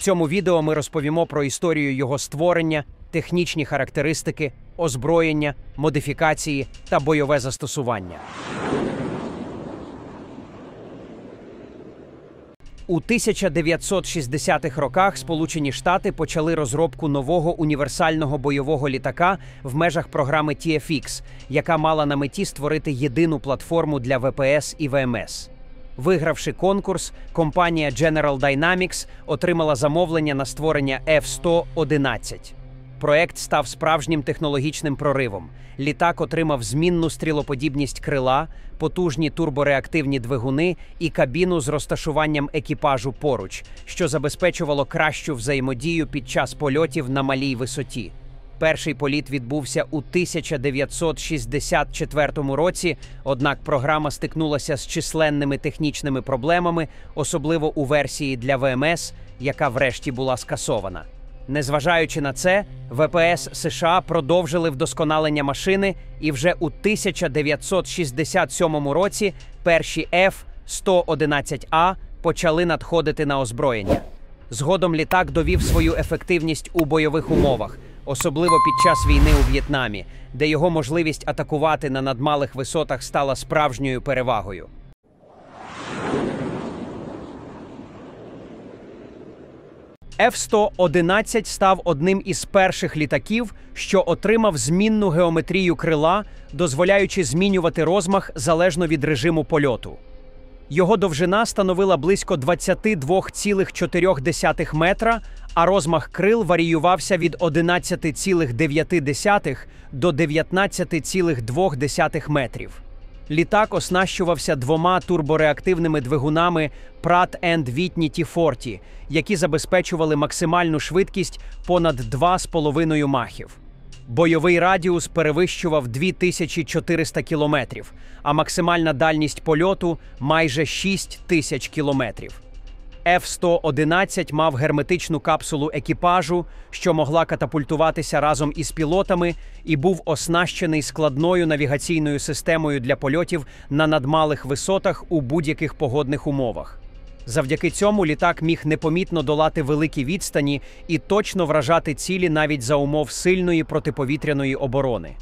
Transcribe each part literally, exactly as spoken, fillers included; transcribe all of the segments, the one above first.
цьому відео ми розповімо про історію його створення, технічні характеристики, озброєння, модифікації та бойове застосування. У тисяча дев'ятсот шістдесятих роках Сполучені Штати почали розробку нового універсального бойового літака в межах програми Ті Еф Ікс, яка мала на меті створити єдину платформу для Ве Пе Ес і Ве Ем Ес. Вигравши конкурс, компанія General Dynamics отримала замовлення на створення Еф сто одинадцять. Проект став справжнім технологічним проривом. Літак отримав змінну стрілоподібність крила, потужні турбореактивні двигуни і кабіну з розташуванням екіпажу поруч, що забезпечувало кращу взаємодію під час польотів на малій висоті. Перший політ відбувся у тисяча дев'ятсот шістдесят четвертому році, однак програма стикнулася з численними технічними проблемами, особливо у версії для Ве Ем Ес, яка врешті була скасована. Незважаючи на це, Ве Пе Ес США продовжили вдосконалення машини, і вже у тисяча дев'ятсот шістдесят сьомому році перші Еф сто одинадцять А почали надходити на озброєння. Згодом літак довів свою ефективність у бойових умовах, особливо під час війни у В'єтнамі, де його можливість атакувати на надмалих висотах стала справжньою перевагою. Еф сто одинадцять став одним із перших літаків, що отримав змінну геометрію крила, дозволяючи змінювати розмах залежно від режиму польоту. Його довжина становила близько двадцять два цілих чотири десятих метра, а розмах крил варіювався від одинадцять цілих дев'ять десятих до дев'ятнадцять цілих два десятих метрів. Літак оснащувався двома турбореактивними двигунами Прат енд Вітні Ті сорок, які забезпечували максимальну швидкість понад два з половиною махів. Бойовий радіус перевищував дві тисячі чотириста кілометрів, а максимальна дальність польоту – майже шість тисяч кілометрів. Еф сто одинадцять мав герметичну капсулу екіпажу, що могла катапультуватися разом із пілотами, і був оснащений складною навігаційною системою для польотів на надмалих висотах у будь-яких погодних умовах. Завдяки цьому літак міг непомітно долати великі відстані і точно вражати цілі навіть за умов сильної протиповітряної оборони.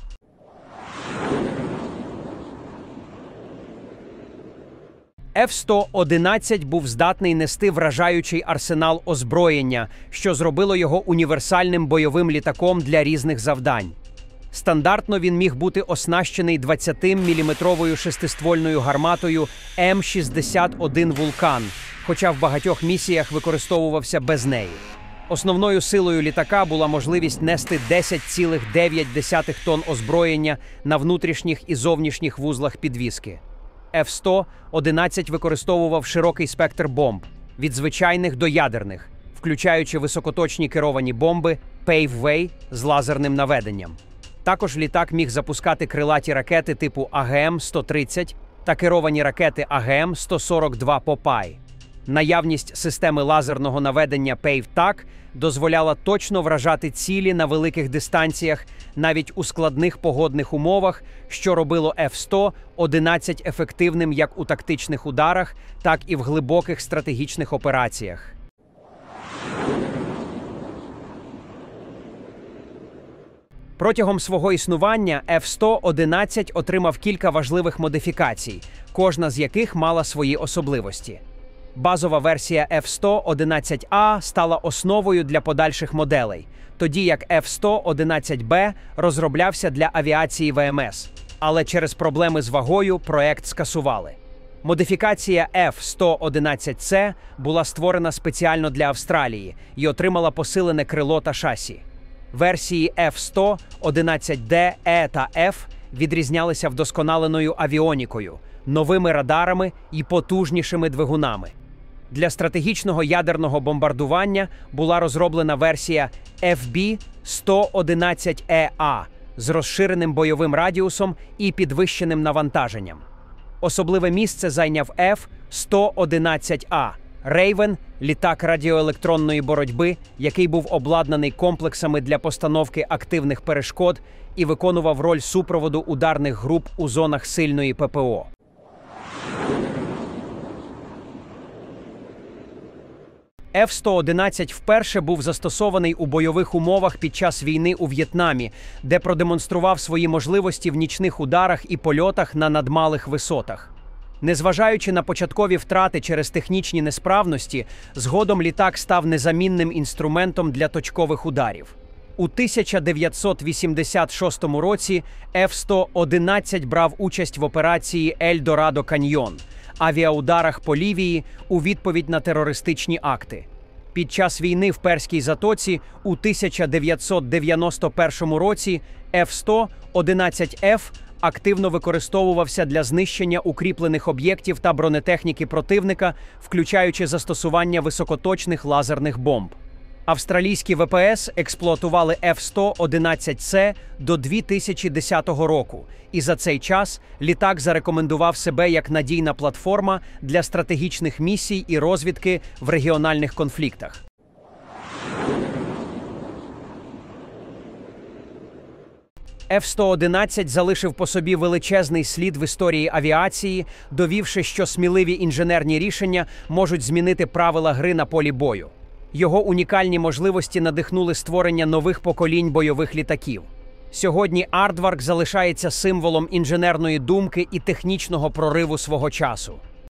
Еф сто одинадцять був здатний нести вражаючий арсенал озброєння, що зробило його універсальним бойовим літаком для різних завдань. Стандартно він міг бути оснащений двадцятиміліметровою шестиствольною гарматою Ем шістдесят один «Вулкан», хоча в багатьох місіях використовувався без неї. Основною силою літака була можливість нести десять цілих дев'ять десятих тонн озброєння на внутрішніх і зовнішніх вузлах підвіски. Еф сто одинадцять використовував широкий спектр бомб, від звичайних до ядерних, включаючи високоточні керовані бомби Paveway з лазерним наведенням. Також літак міг запускати крилаті ракети типу А Ге Ем сто тридцять та керовані ракети А Ге Ем сто сорок два Попай. Наявність системи лазерного наведення Pave-Так дозволяла точно вражати цілі на великих дистанціях, навіть у складних погодних умовах, що робило Еф сто одинадцять ефективним як у тактичних ударах, так і в глибоких стратегічних операціях. Протягом свого існування Еф сто одинадцять отримав кілька важливих модифікацій, кожна з яких мала свої особливості. Базова версія Еф сто одинадцять А стала основою для подальших моделей, тоді як Еф сто одинадцять Б розроблявся для авіації Ве Ем Ес, але через проблеми з вагою проект скасували. Модифікація Еф сто одинадцять С була створена спеціально для Австралії і отримала посилене крило та шасі. Версії Еф сто одинадцять Д, Е та Ф відрізнялися вдосконаленою авіонікою, новими радарами і потужнішими двигунами. Для стратегічного ядерного бомбардування була розроблена версія Еф Бі сто одинадцять Е А з розширеним бойовим радіусом і підвищеним навантаженням. Особливе місце зайняв Еф сто одинадцять А – Рейвен – літак радіоелектронної боротьби, який був обладнаний комплексами для постановки активних перешкод і виконував роль супроводу ударних груп у зонах сильної Пе Пе О. Еф сто одинадцять вперше був застосований у бойових умовах під час війни у В'єтнамі, де продемонстрував свої можливості в нічних ударах і польотах на надмалих висотах. Незважаючи на початкові втрати через технічні несправності, згодом літак став незамінним інструментом для точкових ударів. У тисяча дев'ятсот вісімдесят шостому році Еф сто одинадцять брав участь в операції «Ель-Дорадо Каньйон» – авіаударах по Лівії у відповідь на терористичні акти. Під час війни в Перській затоці у тисяча дев'ятсот дев'яносто першому році Еф сто одинадцять еф активно використовувався для знищення укріплених об'єктів та бронетехніки противника, включаючи застосування високоточних лазерних бомб. Австралійські ве пе ес експлуатували Еф сто одинадцять С до дві тисячі десятого року, і за цей час літак зарекомендував себе як надійна платформа для стратегічних місій і розвідки в регіональних конфліктах. Еф сто одинадцять залишив по собі величезний слід в історії авіації, довівши, що сміливі інженерні рішення можуть змінити правила гри на полі бою. Його унікальні можливості надихнули створення нових поколінь бойових літаків. Сьогодні Аардварк залишається символом інженерної думки і технічного прориву свого часу.